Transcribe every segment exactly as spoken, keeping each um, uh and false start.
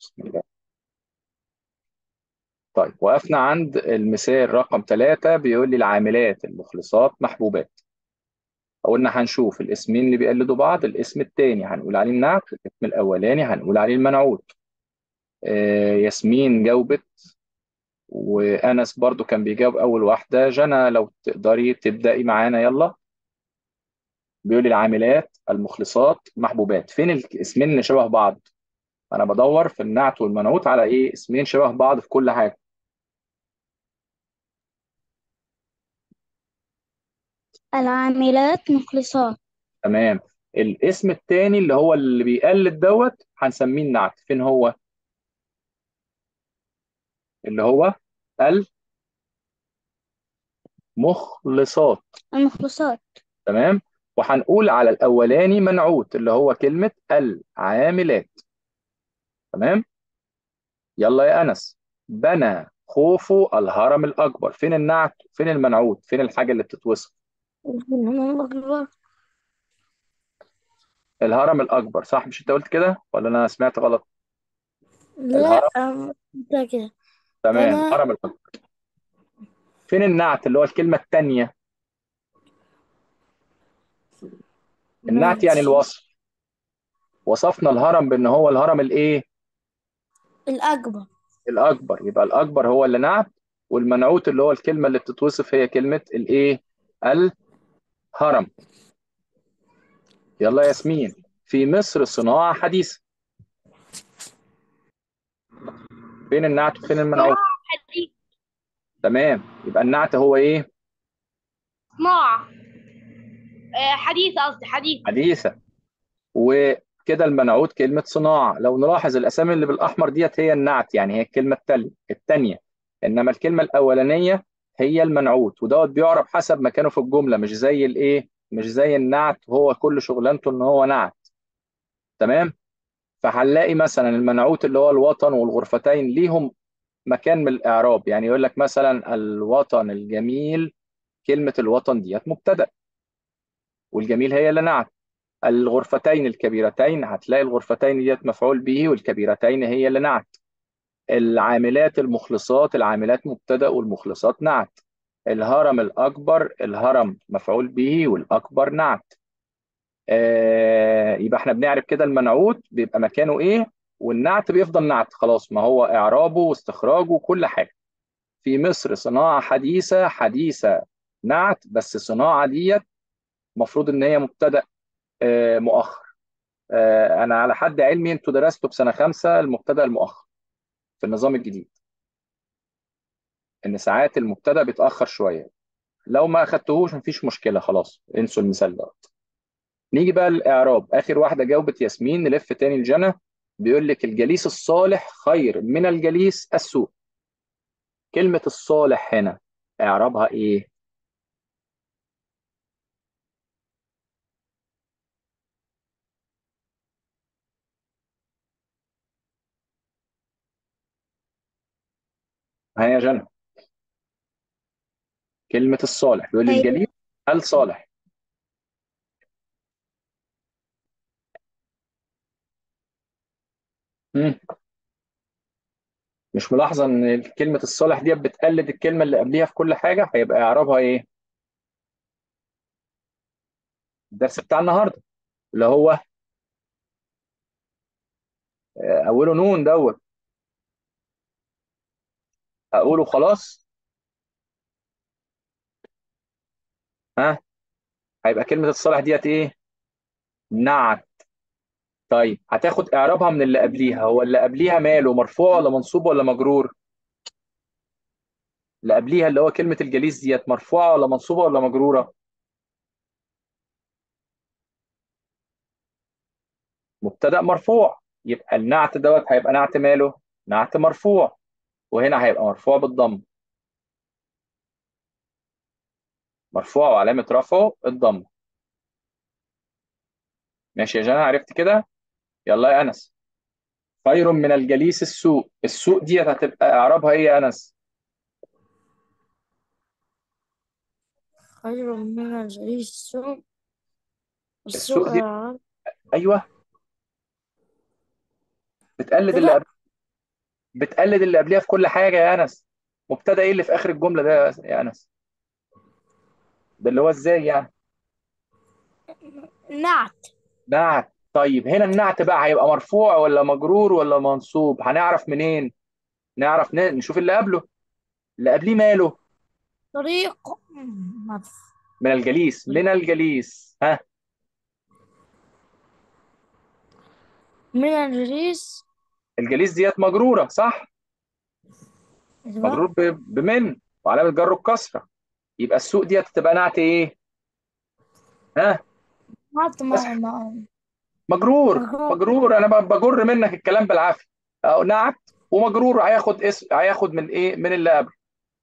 بسم الله. طيب وقفنا عند المثال رقم ثلاثة، بيقول لي العاملات المخلصات محبوبات. قلنا هنشوف الاسمين اللي بيقلدوا بعض، الاسم الثاني هنقول عليه النعت، الاسم الاولاني هنقول عليه المنعوت. آه ياسمين جاوبت، وانس برضو كان بيجاوب اول واحدة. جنى لو تقدري تبدأي معانا يلا. بيقول لي العاملات المخلصات محبوبات، فين الاسمين اللي شبه بعض؟ انا بدور في النعت والمنعوت على ايه؟ اسمين شبه بعض في كل حاجة. العاملات مخلصات. تمام. الاسم التاني اللي هو اللي بيقلد دوت هنسميه النعت، فين هو؟ اللي هو المخلصات. المخلصات. تمام. وهنقول على الاولاني منعوت اللي هو كلمة العاملات. تمام. يلا يا انس. بنى خوفو الهرم الاكبر، فين النعت فين المنعوت فين الحاجة اللي بتتوصف؟ الله أكبر. الهرم الاكبر، صح؟ مش انت قلت كده ولا انا سمعت غلط؟ لا، الهرم. أم، ده كده. تمام، بنى. الهرم الاكبر. فين النعت اللي هو الكلمة التانية؟ النعت يعني ماشي. الوصف. وصفنا الهرم بان هو الهرم الايه؟ الأكبر. الاكبر، يبقى الاكبر هو اللي نعت. والمنعوت اللي هو الكلمه اللي بتتوصف هي كلمه الايه؟ الهرم. يلا يا ياسمين. في مصر صناعه حديثه، فين النعت وفين المنعوت؟ صناعة حديث. تمام، يبقى النعت هو ايه؟ صناعة. آه، حديث، قصدي حديث. حديثه. وكده المنعوت كلمه صناعه. لو نلاحظ الاسامي اللي بالاحمر ديت هي النعت، يعني هي الكلمه التالية الثانيه. انما الكلمه الاولانيه هي المنعوت، ودوت بيعرف حسب مكانه في الجمله، مش زي الايه، مش زي النعت هو كل شغلانته ان هو نعت. تمام. فهنلاقي مثلا المنعوت اللي هو الوطن والغرفتين ليهم مكان من الإعراب، يعني يقول لك مثلا الوطن الجميل، كلمة الوطن ديت مبتدأ، والجميل هي اللي نعت. الغرفتين الكبيرتين هتلاقي الغرفتين ديت مفعول به، والكبيرتين هي اللي نعت. العاملات المخلصات، العاملات مبتدأ والمخلصات نعت. الهرم الأكبر، الهرم مفعول به والأكبر نعت. آه يبقى احنا بنعرف كده المنعوت بيبقى مكانه ايه، والنعت بيفضل نعت خلاص، ما هو اعرابه واستخراجه وكل حاجه. في مصر صناعه حديثه، حديثه نعت، بس الصناعه ديت المفروض ان هي مبتدا آه مؤخر. آه انا على حد علمي انتوا درستوا في سنه خمسه المبتدا المؤخر في النظام الجديد، ان ساعات المبتدا بيتاخر شويه. لو ما اخدتوهوش مفيش مشكله، خلاص انسوا المثال ده. نيجي بقى للإعراب. آخر واحدة جاوبت ياسمين، نلف تاني لجنى. بيقول لك الجليس الصالح خير من الجليس السوء. كلمة الصالح هنا إعرابها إيه؟ ها يا جنى. كلمة الصالح بيقول لي هي الجليس الصالح. مم. مش ملاحظة إن كلمة الصالح دي بتقلد الكلمة اللي قبليها في كل حاجة؟ هيبقى إعرابها إيه؟ الدرس بتاع النهاردة اللي هو آه، أوله نون دوت. أقوله خلاص. ها. هيبقى كلمة الصالح ديت إيه؟ نعت. طيب هتاخد اعرابها من اللي قبليها. هو اللي قبليها ماله، مرفوع ولا منصوب ولا مجرور؟ اللي قبليها اللي هو كلمة الجليس ديت مرفوعة ولا منصوبة ولا مجرورة؟ مبتدأ مرفوع، يبقى النعت دوت هيبقى نعت ماله، نعت مرفوع. وهنا هيبقى مرفوع بالضم. مرفوع وعلامة رفعه الضم. ماشي يا جنى، عرفت كده؟ يلا يا أنس. خير من الجليس السوء، السوء ديت هتبقى اعرابها ايه يا أنس؟ خير من الجليس السوء. السوء السوء دي العرب. ايوه، بتقلد اللي لا. قبل. بتقلد اللي قبليها في كل حاجه يا انس. مبتدا ايه اللي في اخر الجمله ده يا يا انس؟ ده اللي هو ازاي يعني؟ نعت. نعت. طيب هنا النعت بقى هيبقى مرفوع ولا مجرور ولا منصوب؟ هنعرف منين؟ نعرف ن- نشوف اللي قبله. اللي قبليه ماله؟ طريق مف- من الجليس، من الجليس، ها. من الريس. الجليس ديت مجروره صح؟ أيوة. مجرور ب- بمن، وعلامه جره الكسره. يبقى السوق ديت تبقى نعت ايه؟ ها. نعت بس مع مع مجرور، مجرور. مجرور، انا ب- بجر منك الكلام بالعافيه. أو نعت ومجرور هياخد اسم، هياخد من ايه؟ من اللي قبل.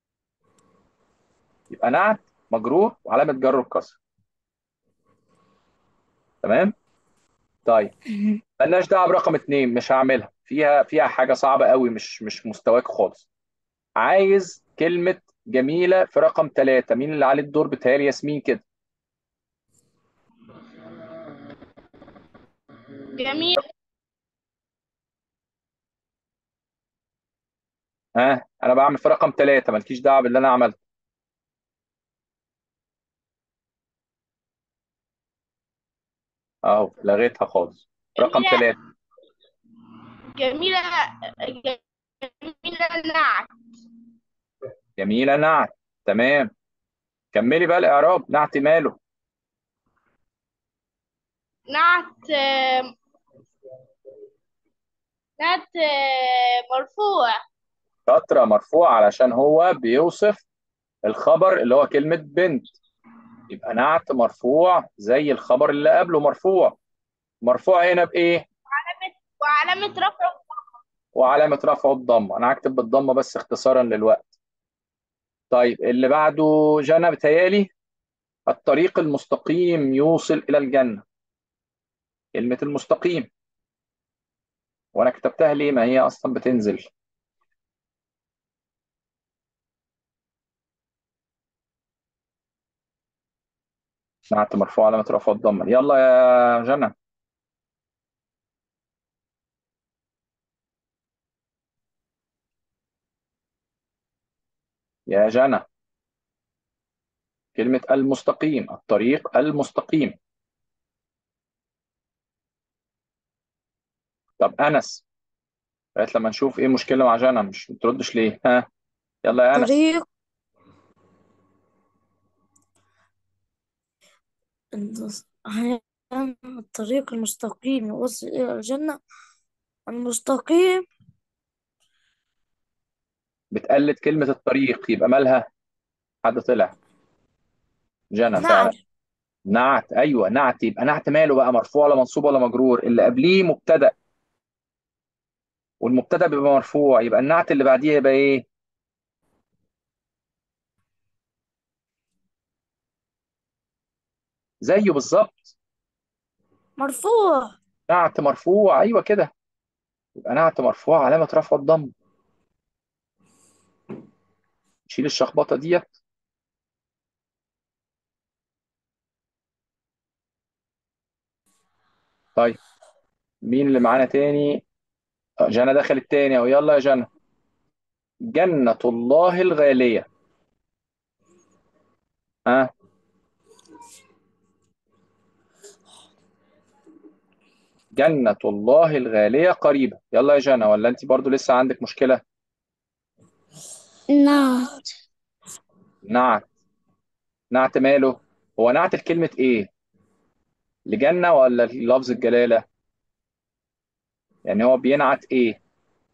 يبقى نعت مجرور وعلامه جره الكسره. تمام. طيب ملناش دعوه برقم اتنين، مش هعملها، فيها فيها حاجه صعبه قوي، مش مش مستواك خالص. عايز كلمه جميله في رقم ثلاثة. مين اللي عليه الدور؟ بتهيألي ياسمين كده. جميل. ها، انا بعمل في رقم ثلاثة، مالكيش دعوه باللي انا عملته. اهو لغيتها خالص. رقم جميلة. ثلاثة. جميلة. جميلة نعت. جميله نعت. تمام. كملي بقى الاعراب. نعت ماله؟ نعت آه، نعت آه، مرفوع. شاطره، مرفوع علشان هو بيوصف الخبر اللي هو كلمه بنت. يبقى نعت مرفوع زي الخبر اللي قبله مرفوع. مرفوع هنا بايه؟ وعلامة رفعه. وعلامه رفعه الضمه. انا هكتب بالضمه بس اختصارا للوقت. طيب اللي بعده جنى بتهيالي. الطريق المستقيم يوصل الى الجنه. كلمه المستقيم، وانا كتبتها ليه؟ ما هي اصلا بتنزل. نعت مرفوع علامه رفعه الضمه. يلا يا جنى. يا جنى، كلمه المستقيم، الطريق المستقيم. طب انس، لغايه لما نشوف ايه المشكله مع جنى، مش بتردش ليه؟ ها. يلا يا انس. طريق الطريق المستقيم يوصل إلى الجنة. المستقيم. بتقلد كلمه الطريق، يبقى مالها؟ حد طلع؟ جنى فعلا. نعم. نعت، ايوه نعت. يبقى نعت ماله بقى؟ مرفوع ولا منصوب ولا مجرور؟ اللي قبليه مبتدا، والمبتدا بيبقى مرفوع، يبقى النعت اللي بعديه يبقى ايه؟ زيه بالظبط. مرفوع. نعت مرفوع، ايوه كده. يبقى نعت مرفوع علامه رفع الضم. شيل الشخبطه ديت. طيب مين اللي معانا تاني؟ آه، جنى دخلت تاني اهو. يلا يا جنى. جنة الله الغالية. ها. جنة الله الغالية قريبة. يلا يا جنى، ولا انت برضو لسه عندك مشكلة؟ نعت. نعت. نعت ماله؟ هو نعت الكلمة ايه؟ لجنة ولا لفظ الجلالة؟ يعني هو بينعت ايه؟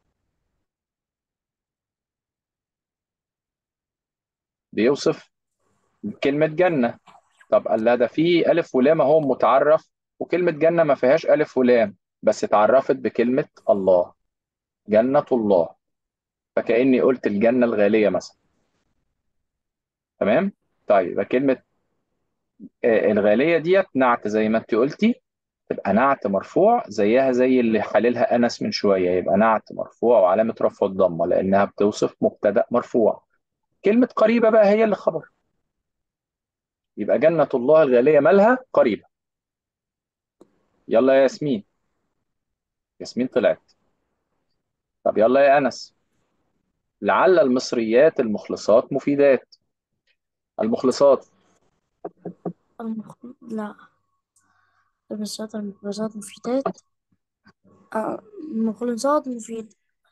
بيوصف كلمة جنة. طب قال لا، ده في ألف ولام اهو متعرف، وكلمة جنة ما فيهاش ألف ولام، بس اتعرفت بكلمة الله. جنة الله. فكأني قلت الجنة الغالية مثلا. تمام. طيب يبقى كلمة آه، الغالية ديت نعت زي ما انت قلتي. تبقى نعت مرفوع زيها زي اللي حللها أنس من شوية. يبقى نعت مرفوع وعلامة رفعه الضمة لأنها بتوصف مبتدأ مرفوع. كلمة قريبة بقى هي اللي خبر. يبقى جنة الله الغالية مالها؟ قريبة. يلا يا ياسمين. ياسمين طلعت. طب يلا يا أنس، لعل المصريات المخلصات مفيدات. المخلصات. المخ... لا. المسات المخلصات مفيدات. آه، المخلصات مفيد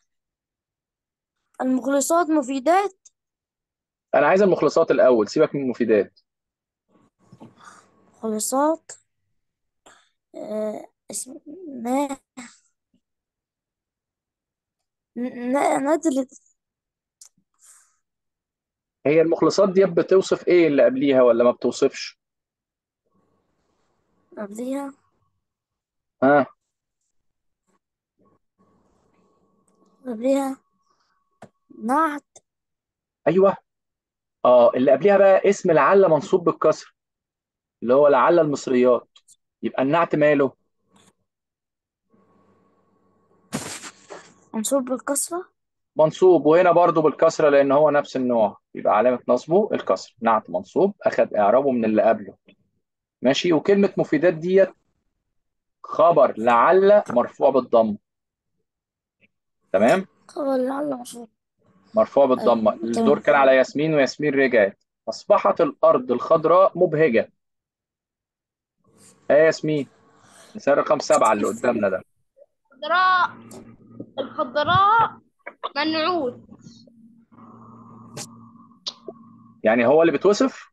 المخلصات مفيدات. أنا عايز المخلصات الأول، سيبك من المفيدات. مخلصات. آه، اسم نا نا ندلت هي المخلصات دي بتوصف إيه اللي قبليها ولا ما بتوصفش؟ قبليها. ها. قبليها نعت. أيوه. اه، اللي قبليها بقى اسم لعل منصوب بالكسر، اللي هو لعل المصريات. يبقى النعت ماله؟ منصوب بالكسرة. منصوب، وهنا برضو بالكسرة لأن هو نفس النوع، يبقى علامة نصبه الكسر. نعت منصوب أخد إعرابه من اللي قبله. ماشي. وكلمة مفيدات ديت خبر لعل مرفوع بالضم. تمام. خبر لعل منصوب. مرفوع أيوة بالضمة. الدور تمام. كان على ياسمين، وياسمين رجعت. أصبحت الأرض الخضراء مبهجة. آه ياسمين، مثال رقم سبعة اللي قدامنا ده. الخضراء. الخضراء منعوت. يعني هو اللي بتوصف.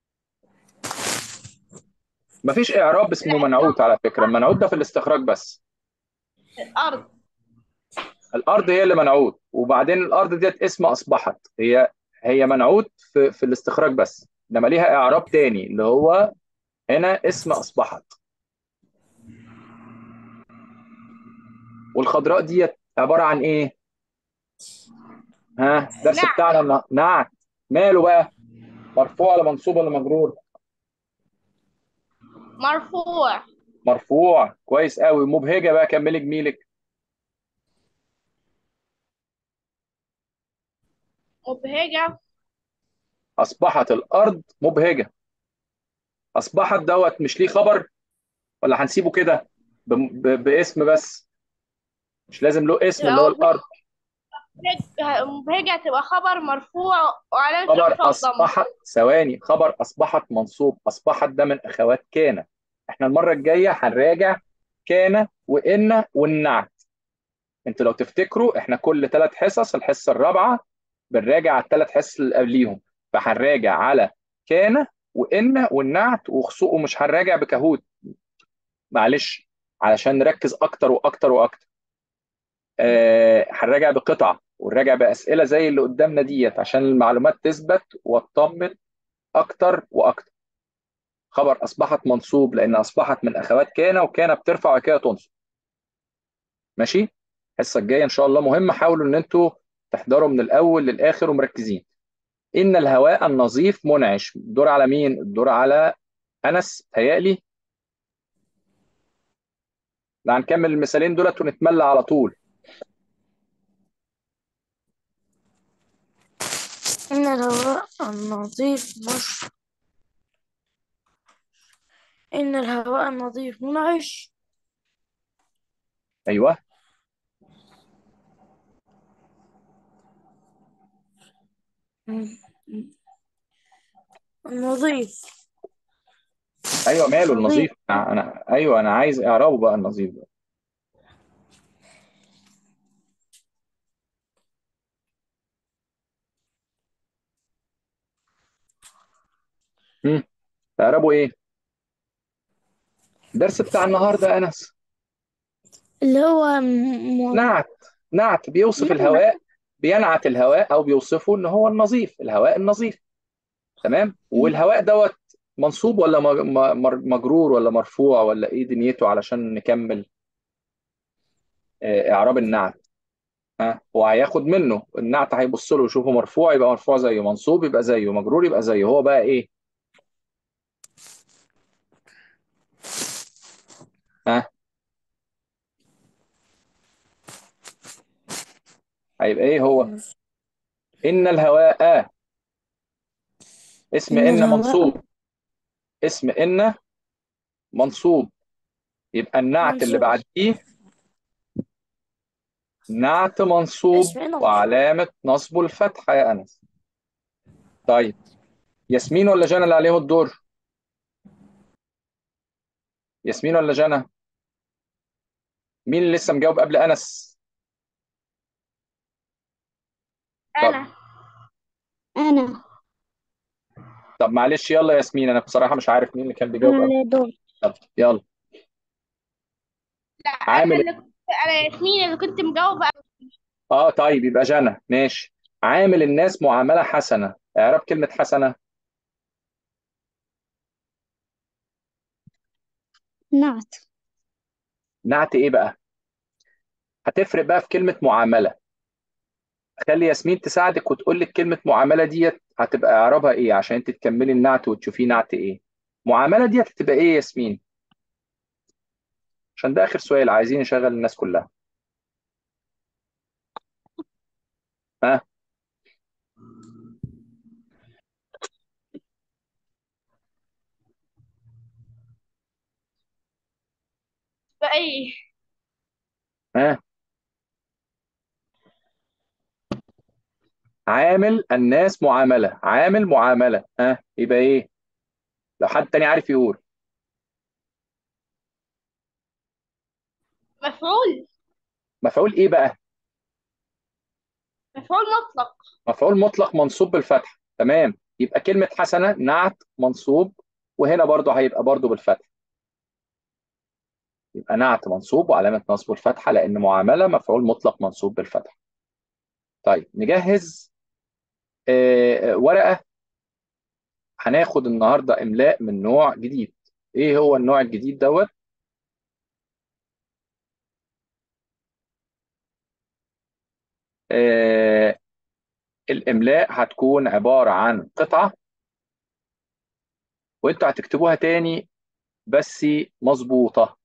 مفيش إعراب اسمه منعوت على فكرة، المنعوت ده في الاستخراج بس. الأرض. الارض هي اللي منعوت، وبعدين الارض ديت اسم اصبحت. هي هي منعوت في, في الاستخراج بس، انما ليها اعراب تاني اللي هو هنا اسم اصبحت. والخضراء ديت عباره عن ايه؟ ها، درس نعم. بتاعنا النه- نعت. ماله بقى؟ مرفوع ولا منصوب ولا مجرور؟ مرفوع. مرفوع. كويس قوي. مبهجه بقى، كملي جميلك. مبهجة. اصبحت الارض مبهجه. اصبحت دوت مش ليه خبر ولا هنسيبه كده ب- ب- باسم بس؟ مش لازم له اسم اللي تبقى هو مبهجة. الارض. مبهجة تبقى خبر مرفوع وعلامة خبر رفعه الضم. أصبحت، ثواني، خبر أصبحت منصوب. أصبحت ده من أخوات كان. إحنا المرة الجاية هنراجع كان وإن والنعت. أنتوا لو تفتكروا إحنا كل ثلاث حصص، الحصة الرابعة بنراجع على الثلاث حصص اللي قبليهم. فهنراجع على كان وإن والنعت وخصوصا، ومش هنراجع بكهوت، معلش، علشان نركز أكتر وأكتر وأكتر. آه، هنراجع بقطعة ونراجع بأسئلة زي اللي قدامنا ديت عشان المعلومات تثبت وتطمن اكتر واكتر. خبر اصبحت منصوب لان اصبحت من اخوات كان، وكان بترفع وكده تنصب. ماشي. الحصه الجايه ان شاء الله مهمه، حاولوا ان انتوا تحضروا من الاول للاخر ومركزين. ان الهواء النظيف منعش. الدور على مين؟ الدور على انس هيقلي. لا، هنكمل المثالين دولت ونتملى على طول. إن الهواء النظيف مش إن الهواء النظيف منعش. ايوه. النظيف. ايوه، ماله نظيف. النظيف؟ انا أنا- ايوه، انا عايز اعرابه بقى النظيف ده. امم اعرابه ايه؟ الدرس بتاع النهارده يا انس. اللي هو م... نعت. نعت بيوصف م... الهواء، بينعت الهواء او بيوصفه ان هو النظيف، الهواء النظيف. تمام. م... والهواء دوت منصوب ولا مج- م- مر- مجرور ولا مرفوع ولا ايه دنيته علشان نكمل آه، اعراب النعت. ها، هو هياخد منه النعت، هيبص له يشوفه مرفوع يبقى مرفوع زيه، منصوب يبقى زيه، مجرور يبقى زيه. هو بقى ايه؟ ها، هيبقى ايه هو؟ ان الهواء. اسم إن ان الهواء منصوب. اسم ان منصوب. يبقى النعت اللي منصوب. بعديه نعت منصوب اسمنا مفروض. وعلامة نصبه الفتحة يا أنس. طيب، ياسمين ولا جنى اللي عليهم الدور؟ ياسمين ولا جنى؟ مين اللي لسه مجاوب قبل أنس؟ طب أنا أنا طب معلش، يلا ياسمين، أنا بصراحة مش عارف مين اللي كان بيجاوب أنا قبل. اللي دور. طب يلا. لا، أنا عامل. اللي كنت أنا ياسمين اللي كنت مجاوبة. اه طيب، يبقى جنى ماشي. عامل الناس معاملة حسنة، اعراب كلمة حسنة. نعت. نعت ايه بقى؟ هتفرق بقى في كلمة معاملة. خلي ياسمين تساعدك وتقول لك كلمة معاملة ديت هتبقى اعرابها ايه عشان انت تكملي النعت وتشوفيه نعت ايه. معاملة ديت هتبقى ايه يا ياسمين؟ عشان ده اخر سؤال عايزين نشغل الناس كلها. ها؟ بأي. ها؟ عامل الناس معاملة، عامل معاملة، ها يبقى ايه؟ لو حد تاني عارف يقول. مفعول. مفعول ايه بقى؟ مفعول مطلق. مفعول مطلق منصوب بالفتح، تمام. يبقى كلمة حسنة نعت منصوب، وهنا برضه هيبقى برضه بالفتح. يبقى نعت منصوب وعلامة نصبه الفتحة لأن معاملة مفعول مطلق منصوب بالفتح. طيب نجهز آه، آه، ورقة. هناخد النهاردة إملاء من نوع جديد. إيه هو النوع الجديد دوت؟ آه، الإملاء هتكون عبارة عن قطعة، وأنتوا هتكتبوها تاني بس مظبوطة.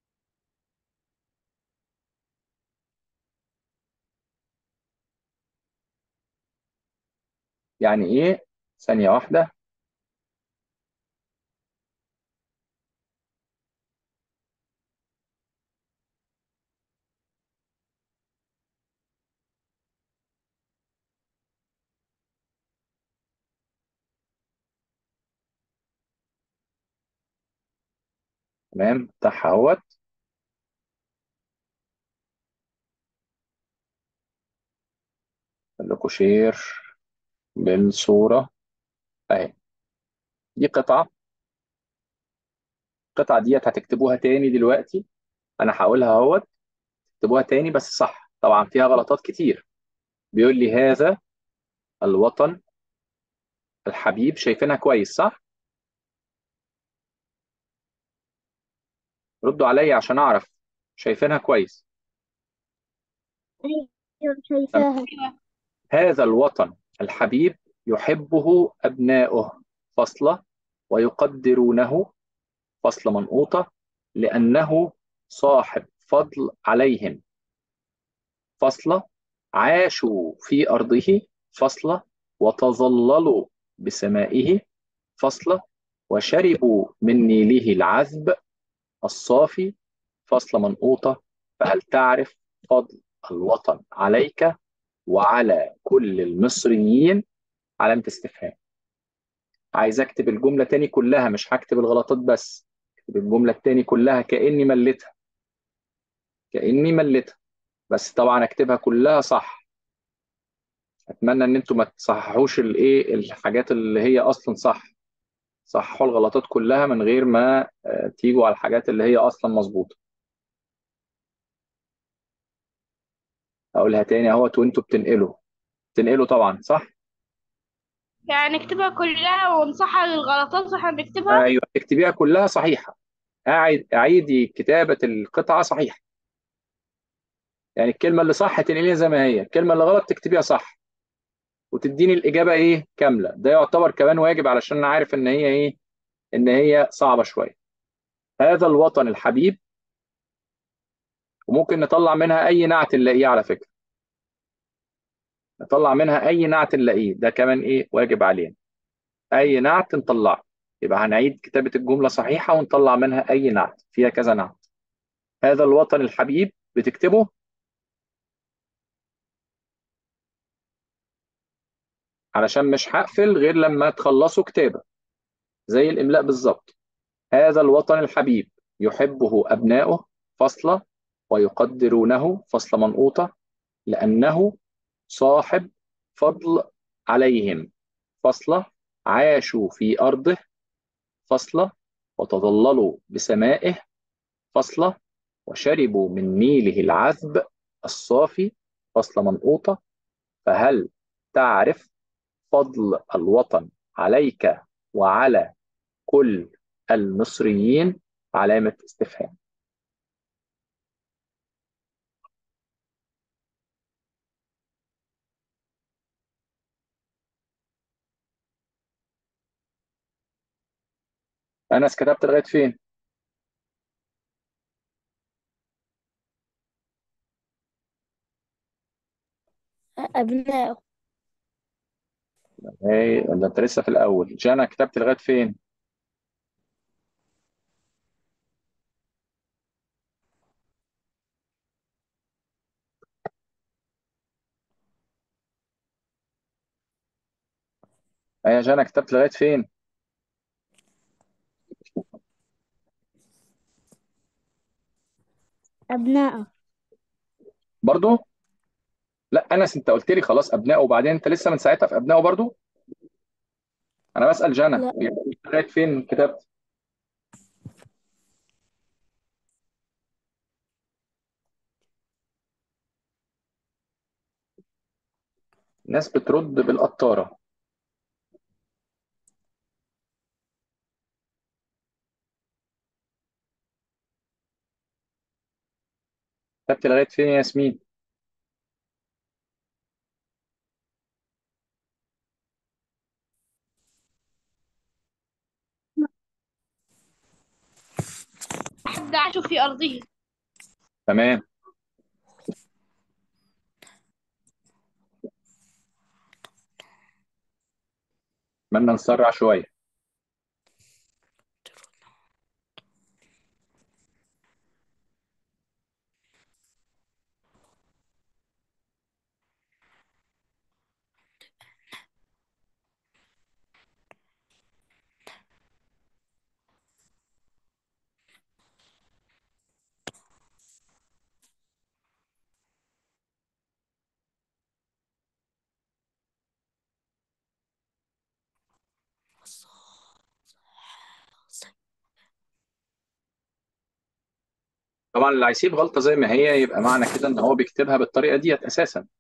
يعني إيه؟ ثانية واحدة. تمام، بتاعها اهوت. أعمل لكم شير بالصورة أهي. دي قطعة. القطعة ديت هتكتبوها تاني دلوقتي. أنا هقولها اهوت. اكتبوها تاني بس صح، طبعا فيها غلطات كتير. بيقول لي هذا الوطن الحبيب، شايفينها كويس صح؟ ردوا عليا عشان أعرف شايفينها كويس. أيوة تمام. شايفاها. هذا الوطن الحبيب يحبه أبناؤه، فصلة، ويقدرونه، فصل منقوطة، لأنه صاحب فضل عليهم، فصلة، عاشوا في أرضه، فصلة، وتظللوا بسمائه، فصلة، وشربوا من نيله العذب الصافي، فصل منقوطة. فهل تعرف فضل الوطن عليك وعلى كل المصريين؟ علامة استفهام. عايز اكتب الجملة تاني كلها، مش هكتب الغلطات بس. اكتب الجملة التاني كلها كأني مليتها، كأني مليتها، بس طبعا اكتبها كلها صح. اتمنى ان انتوا ما تصححوش الايه الحاجات اللي هي اصلا صح. صححوا الغلطات كلها من غير ما آه، تيجوا على الحاجات اللي هي اصلا مظبوطة. اقولها تاني اهوت وانتوا بتنقلوا. تنقلوا طبعا صح. يعني نكتبها كلها ونصحح الغلطات واحنا بنكتبها. ايوه اكتبيها كلها صحيحة. أعيد أعيدي كتابة القطعة صحيحة. يعني الكلمة اللي صح تنقليها زي ما هي، الكلمة اللي غلط تكتبيها صح، وتديني الإجابة إيه كاملة. ده يعتبر كمان واجب علشان أنا عارف إن هي إيه، إن هي صعبة شوية. هذا الوطن الحبيب. وممكن نطلع منها أي نعت نلاقيه على فكرة. نطلع منها أي نعت نلاقيه، ده كمان إيه واجب علينا. أي نعت نطلعه. يبقى هنعيد كتابة الجملة صحيحة ونطلع منها أي نعت فيها كذا نعت. هذا الوطن الحبيب بتكتبه علشان مش هقفل غير لما تخلصوا كتابة زي الإملاء بالظبط. هذا الوطن الحبيب يحبه أبناؤه فصلة، ويقدرونه فصل منقوطة، لأنه صاحب فضل عليهم فصلة، عاشوا في أرضه فصلة، وتظللوا بسمائه فصلة، وشربوا من نيله العذب الصافي فصل منقوطة. فهل تعرف فضل الوطن عليك وعلى كل المصريين؟ علامة استفهام. أنس كتبت لغاية فين؟ أبناء. إيه ده، أنت لسه في الأول. جانا كتبت لغاية فين؟ أيه يا جانا كتبت لغاية فين؟ أبناء. برضو؟ لا أنس، أنت قلت لي خلاص أبناء، وبعدين أنت لسه من ساعتها في أبناء برضو. أنا بسأل جانا لا. لغاية فين كتبت؟ ناس بترد بالقطارة. كتبت لغاية فين يا ياسمين؟ حد عاش في أرضه. تمام. أتمنى نسرع شوية. طبعا اللي هيسيب غلطة زي ما هي يبقى معنى كده إن هو بيكتبها بالطريقة ديت أساسا.